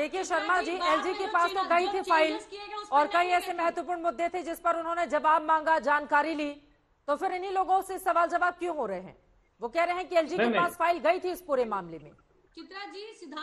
के शर्मा जी, एलजी के पास तो गई थी फाइल और कई ऐसे महत्वपूर्ण मुद्दे थे जिस पर उन्होंने जवाब मांगा, जानकारी ली, तो फिर इन्हीं लोगों से सवाल जवाब क्यों हो रहे हैं? वो कह रहे हैं कि एलजी के पास फाइल गई थी इस पूरे मामले में। चित्रा जी,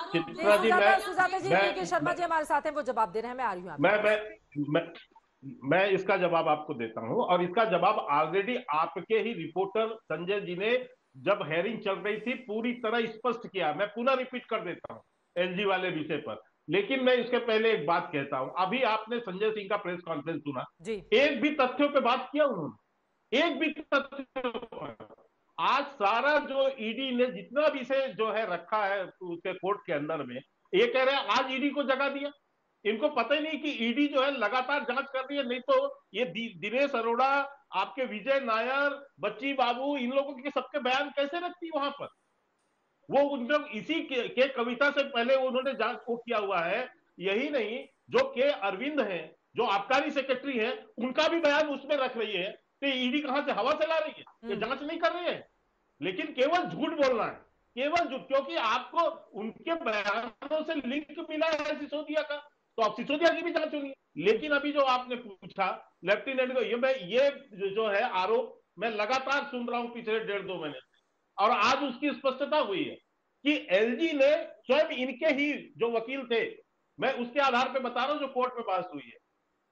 सुजाता जी, के शर्मा जी हमारे साथ हैं, वो जवाब दे रहे हैं। मैं आ रही हूँ। मैं इसका जवाब आपको देता हूं, और इसका जवाब ऑलरेडी आपके ही रिपोर्टर संजय जी ने जब हेयरिंग चल रही थी पूरी तरह स्पष्ट किया। मैं पुनः रिपीट कर देता हूं एलजी वाले विषय पर। लेकिन मैं इसके पहले एक बात कहता हूं, अभी आपने संजय सिंह का प्रेस कॉन्फ्रेंस सुना, एक भी तथ्यों पे बात किया उन्होंने? एक भी तथ्य? आज सारा जो ईडी ने जितना भी से जो है रखा है उसके कोर्ट के अंदर में, ये कह रहे हैं आज ईडी को जगा दिया। इनको पता ही नहीं कि ईडी जो है लगातार जांच कर रही है। नहीं तो ये दिनेश अरोड़ा, आपके विजय नायर, बच्ची बाबू, इन लोगों के सबके बयान कैसे रखती वहां पर? वो उन लोग इसी के कविता से पहले उन्होंने जांच को किया हुआ है। यही नहीं, जो के अरविंद हैं, जो आबकारी सेक्रेटरी हैं, उनका भी बयान उसमें रख रही है कि ईडी कहां से हवा चला रही है, ये जांच नहीं कर रही है। लेकिन केवल झूठ बोलना है, केवल झूठ, क्योंकि आपको उनके बयानों से लिंक मिला है सिसोदिया का, तो अब सिसोदिया की भी जांच होनी है। लेकिन अभी जो आपने पूछा लेफ्टिनेंट को, ये जो है आरोप मैं लगातार सुन रहा हूं पिछले 1.5-2 महीने से, और आज उसकी स्पष्टता हुई है कि एलजी ने स्वयं, इनके ही जो वकील थे, मैं उसके आधार पर बता रहा हूं जो कोर्ट में बहस हुई है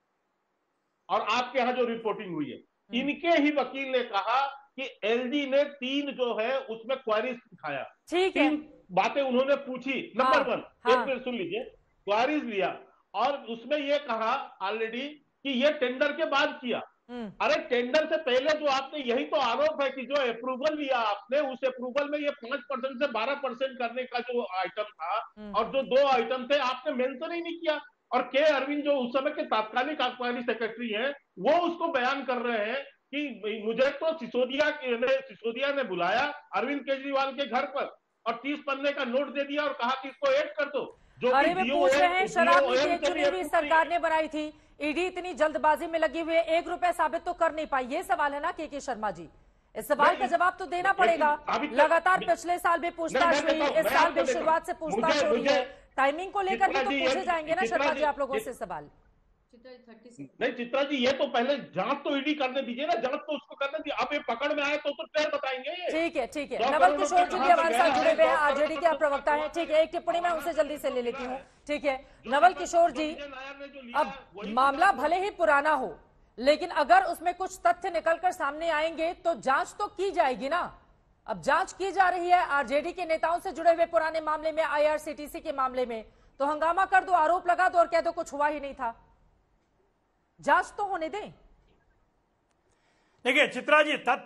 और आपके यहां जो रिपोर्टिंग हुई है, इनके ही वकील ने कहा कि एलजी ने 3 जो है उसमें क्वारीज दिखाया। 3 बातें उन्होंने पूछी। नंबर 1, एक मिनट सुन लीजिए, क्वारीज लिया और उसमें यह कहा ऑलरेडी कि यह टेंडर के बाद किया। अरे टेंडर से पहले जो आपने, यही तो आरोप है कि जो अप्रूवल लिया आपने, उस अप्रूवल में ये 5% से 12% करने का जो आइटम था और जो 2 आइटम थे आपने मेंशन ही नहीं किया। और के अरविंद जो उस समय के तात्कालिक आबकारी सेक्रेटरी हैं, वो उसको बयान कर रहे हैं कि मुझे तो सिसोदिया ने बुलाया अरविंद केजरीवाल के घर पर और 30 पन्ने का नोट दे दिया और कहा कि इसको ऐड कर दो। अरे वे पूछ रहे हैं, शराब नीति चुनी हुई सरकार ने बनाई थी, ईडी इतनी जल्दबाजी में लगी हुई है, 1 रुपए साबित तो कर नहीं पाई। ये सवाल है ना के शर्मा जी, इस सवाल का जवाब तो देना पड़ेगा। लगातार पिछले साल भी पूछताछ हुई, इस साल भी शुरुआत से पूछताछ हो रही है, टाइमिंग को लेकर भी तो पूछे जाएंगे ना शर्मा जी आप लोगों से सवाल। नहीं चित्रा जी, ये तो पहले जांच तो ईडी करने दीजिए ना, जांच तो उसको करने दीजिए। अब ये पकड़ में आए तो फिर बताएंगे। ठीक है। नवल किशोर जी भी हमारे साथ जुड़े हुए हैं, आरजेडी के प्रवक्ता हैं। ठीक है, एक टिप्पणी मैं उनसे जल्दी से ले लेती हूँ। ठीक है नवल किशोर जी, अब मामला भले ही पुराना हो, लेकिन अगर उसमें कुछ तथ्य निकलकर सामने आएंगे तो जांच तो की जाएगी ना। अब जांच की जा रही है आरजेडी के नेताओं से जुड़े हुए पुराने मामले में, आईआरसीटीसी के मामले में, तो हंगामा कर दो, आरोप लगा दो और कह दो कुछ हुआ ही नहीं था। जांच तो होने दें। देखिए चित्रा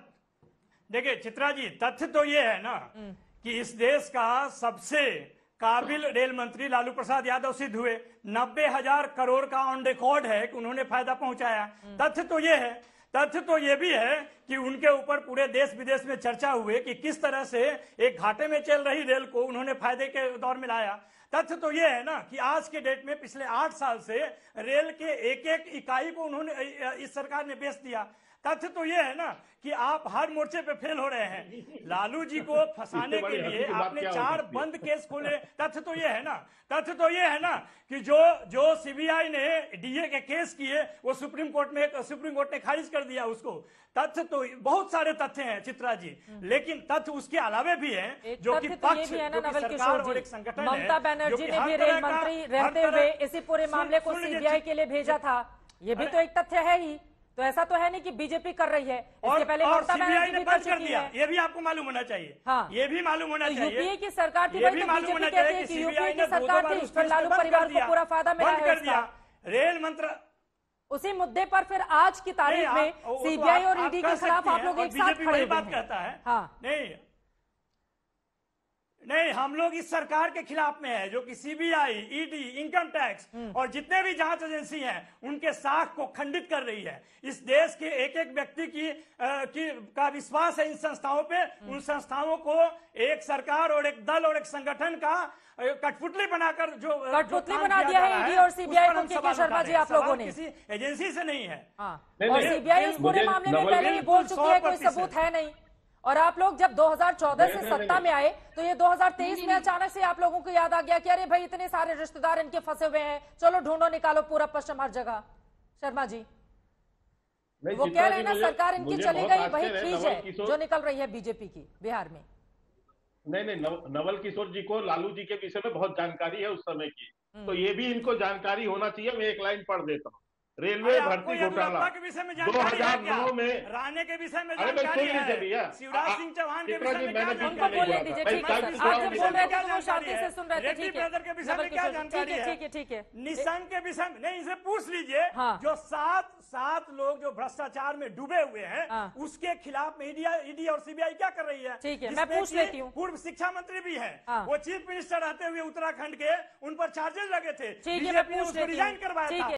जी, तथ्य तो ये है ना कि इस देश का सबसे काबिल रेल मंत्री लालू प्रसाद यादव सिद्ध हुए। 90,000 करोड़ का ऑन रिकॉर्ड है कि उन्होंने फायदा पहुंचाया। तथ्य तो ये है, तथ्य तो ये भी है कि उनके ऊपर पूरे देश विदेश में चर्चा हुए कि किस तरह से एक घाटे में चल रही रेल को उन्होंने फायदे के दौर में लाया। तथ्य तो यह है ना कि आज के डेट में पिछले 8 साल से रेल के एक इकाई को उन्होंने इस सरकार ने बेच दिया। तथ्य तो यह है ना कि आप हर मोर्चे पे फेल हो रहे हैं। लालू जी को फंसाने के लिए आपने 4 बंद केस खोले। तथ्य तो यह है ना कि जो सीबीआई ने डीए के केस किए वो सुप्रीम कोर्ट ने खारिज कर दिया उसको। तथ्य तो बहुत सारे तथ्य हैं चित्रा जी, लेकिन तथ्य उसके अलावे भी हैं जो कि पक्ष, जो कि सरकार और एक संगठन है। ममता बनर्जी ने भी रेल मंत्री रहते हुए इसी पूरे मामले को सीबीआई के लिए भेजा था, ये भी तो एक तथ्य है ही। तो ऐसा तो है नहीं कि बीजेपी कर रही है, इसके पहले ममता बनर्जी भी कर चुकी है। ये भी आपको मालूम होना चाहिए। हाँ, ये भी मालूम होना चाहिए। यूपीए की सरकार थी, वही तो बीजेपी कहती है कि यूपीए की सरकार थी, फिर लालू परिवार को पूरा फायदा मिला है उसका। रेल मंत्री उसी मुद्दे पर फिर आज की तारीख में सीबीआई और ईडी के खिलाफ आप लोग एक साथ खड़े बात कहता है। हाँ नहीं, हम लोग इस सरकार के खिलाफ में है जो कि सीबीआई, ईडी, इनकम टैक्स और जितने भी जांच एजेंसी हैं उनके साख को खंडित कर रही है। इस देश के एक व्यक्ति का विश्वास है इन संस्थाओं पे। उन संस्थाओं को एक सरकार और एक दल और एक संगठन का कठपुतली बनाकर कठपुतली बना दिया है ईडी और सीबीआई को। के शर्मा जी आप लोगों ने किसी एजेंसी से नहीं है। और सीबीआई उस पूरे मामले में पहले ही बोल चुकी है कोई सबूत है नहीं, और आप लोग जब 2014 से नहीं, सत्ता में आए तो ये 2023 में अचानक से आप लोगों को याद आ गया कि अरे भाई इतने सारे रिश्तेदार इनके फंसे हुए हैं, चलो ढूंढो निकालो पूरा पश्चिम हर जगह। शर्मा जी वो कह रहे हैं ना सरकार इनकी चली गई, वही खींच है जो निकल रही है बीजेपी की बिहार में। नहीं, नवल किशोर जी को लालू जी के विषय में बहुत जानकारी है उस समय की, तो ये भी इनको जानकारी होना चाहिए। मैं एक लाइन पढ़ देता हूँ। रेलवे भर्ती घोटाला 2009 में, राणे के विषय में अरे भाई सुन लीजिए भैया, शिवराज सिंह चौहान के चित्रा विषय जी में मैंने क्या बीच उनको में नहीं बोलने बोला दीजिए, था। ठीक है भाई, सर, आप जब बोल रहे थे तो वो जानकारी शांति है? से सुन रहे थे, रेड्डी ठीक है ब्रदर के विषय में क्या जानकारी है? ठीक है निशंक के विषय में नहीं, इसे पूछ लीजिए। हाँ। जो सात लोग जो भ्रष्टाचार में डूबे हुए हैं, हाँ। उसके खिलाफ में ईडी और सीबीआई क्या कर रही है? ठीक है, मैं जिसमें पूछ कि लेती हूँ। पूर्व शिक्षा मंत्री भी है, हाँ। वो चीफ मिनिस्टर रहते हुए उत्तराखंड के, उन पर चार्जेस लगे थे, ठीक है, मैं बीजेपी ने पूछ उसको लेती हूँ। रिजाइन करवाया ठीक था। है।